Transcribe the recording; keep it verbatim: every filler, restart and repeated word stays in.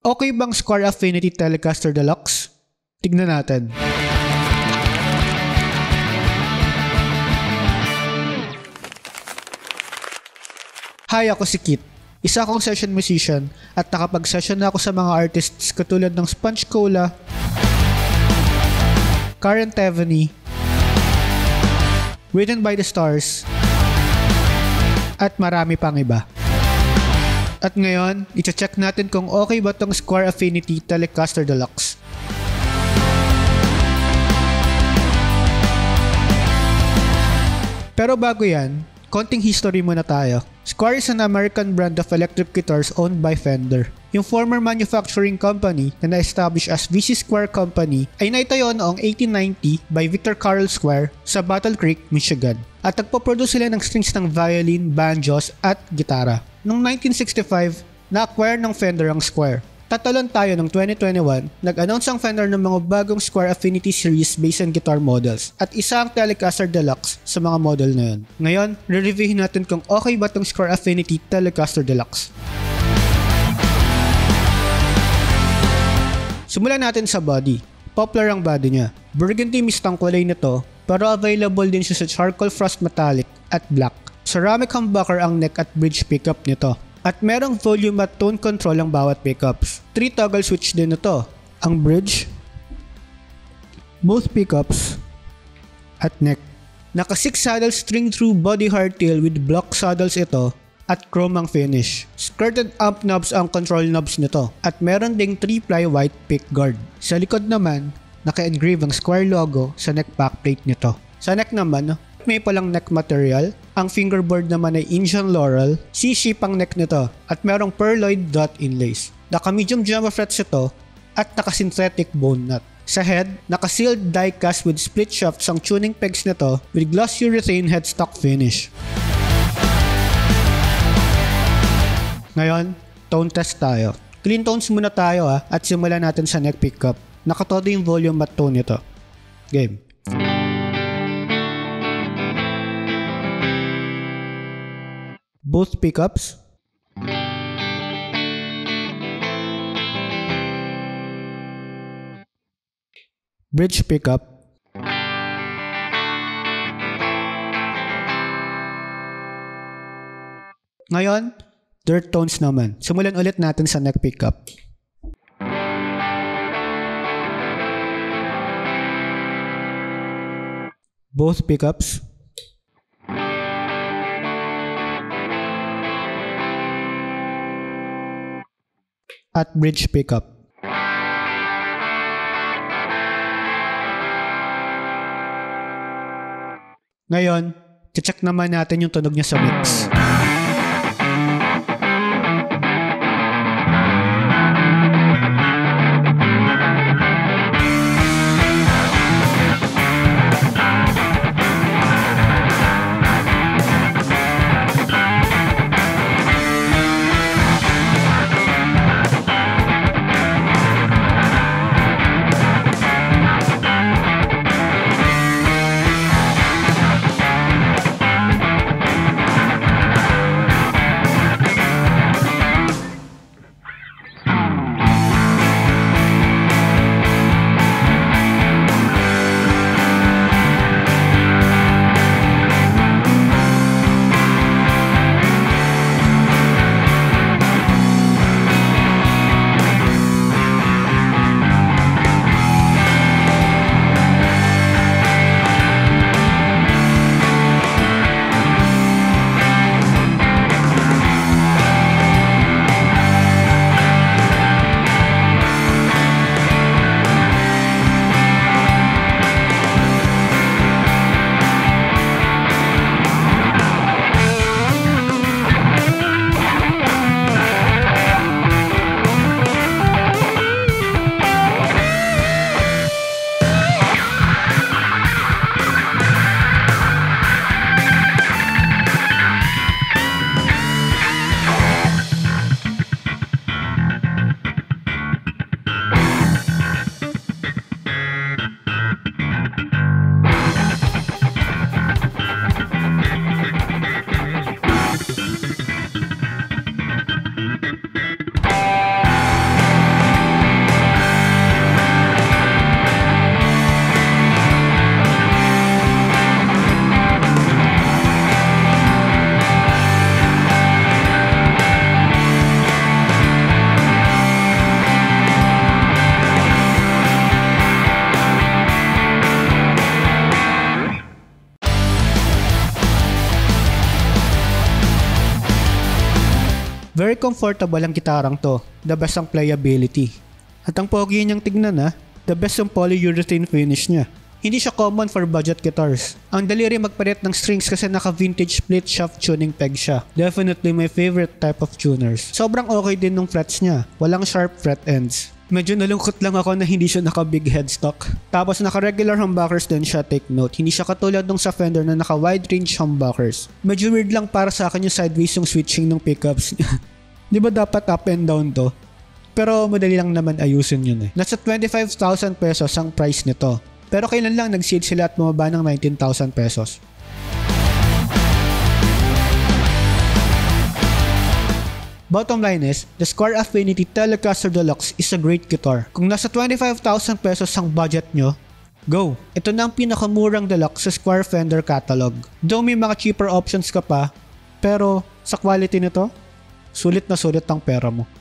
Okay bang Square Affinity Telecaster Deluxe? Tignan natin. Hi, ako si Kit. Isa akong session musician at nakapag-session na ako sa mga artists katulad ng Sponge Cola, Karen Teveny, Written by the Stars, at marami pang iba. At ngayon, i-check natin kung okay ba tong Square Affinity Telecaster Deluxe. Pero bago yan, konting history muna tayo. Square is an American brand of electric guitars owned by Fender. Yung former manufacturing company na na-establish as V C Square Company ay naitayo noong eighteen ninety by Victor Carl Square sa Battle Creek, Michigan. At nagpo-produce sila ng strings ng violin, banjos at gitara. Noong nineteen sixty-five, na-acquire ng Fender ang Square. Tatalon tayo ng twenty twenty-one, nag-announce ang Fender ng mga bagong Square Affinity Series bass and guitar models at isa ang Telecaster Deluxe sa mga model na yun. Ngayon, re-reviewin natin kung okay ba itong Square Affinity Telecaster Deluxe. Simulan natin sa body. Poplar ang body niya. Burgundy mist ang kulay nito, pero available din siya sa charcoal frost metallic at black. Ceramic humbucker ang neck at bridge pickup nito. At merong volume at tone control ang bawat pickups. three toggle switch din ito. Ang bridge, both pickups, at neck. Naka six saddle string through body hardtail with block saddles ito at chrome ang finish. Skirted amp knobs ang control knobs nito. At meron ding three ply white pick guard. Sa likod naman, naka-engrave ang Square logo sa neck backplate nito. Sa neck naman, may palang neck material. Ang fingerboard naman ay Indian Laurel. C-shape ang neck nito at merong pearloid dot inlays. Naka-medium jumbo frets ito at naka-synthetic bone nut. Sa head, naka-sealed die-cast with split shafts ang tuning pegs nito with gloss urethane headstock finish. Ngayon, tone test tayo. Clean tones muna tayo ha, at simulan natin sa neck pickup. Nakatodo yung volume at tone nito. Game. Both pickups, bridge pickup, ngayon, dirt tones naman. Simulan ulit natin sa neck pickup. Both pickups, at bridge pickup. Ngayon, check naman natin yung tunog niya sa mix. Very comfortable ang gitarang to, the best ang playability. At ang pogi niyang tignan ha, the best ang polyurethane finish niya. Hindi siya common for budget guitars. Ang dali rin magpalit ng strings kasi naka-vintage split shaft tuning peg siya. Definitely my favorite type of tuners. Sobrang okay din ng frets niya. Walang sharp fret ends. Medyo nalungkot lang ako na hindi siya naka-big headstock. Tapos naka-regular humbuckers din siya, take note. Hindi siya katulad nung sa Fender na naka-wide range humbuckers. Medyo weird lang para sa akin yung sideways yung switching ng pickups. Di ba dapat up and down to? Pero madali lang naman ayusin yun eh. Nasa twenty-five thousand pesos ang price nito. Pero kailan lang nag-sale sila at bumaba ng nineteen thousand pesos. Bottom line is, the Squier Affinity Telecaster Deluxe is a great guitar. Kung nasa twenty-five thousand pesos ang budget nyo, go! Ito na ang pinakamurang deluxe sa Squier Fender catalog. Though may mga cheaper options ka pa, pero sa quality nito, sulit na sulit ang pera mo.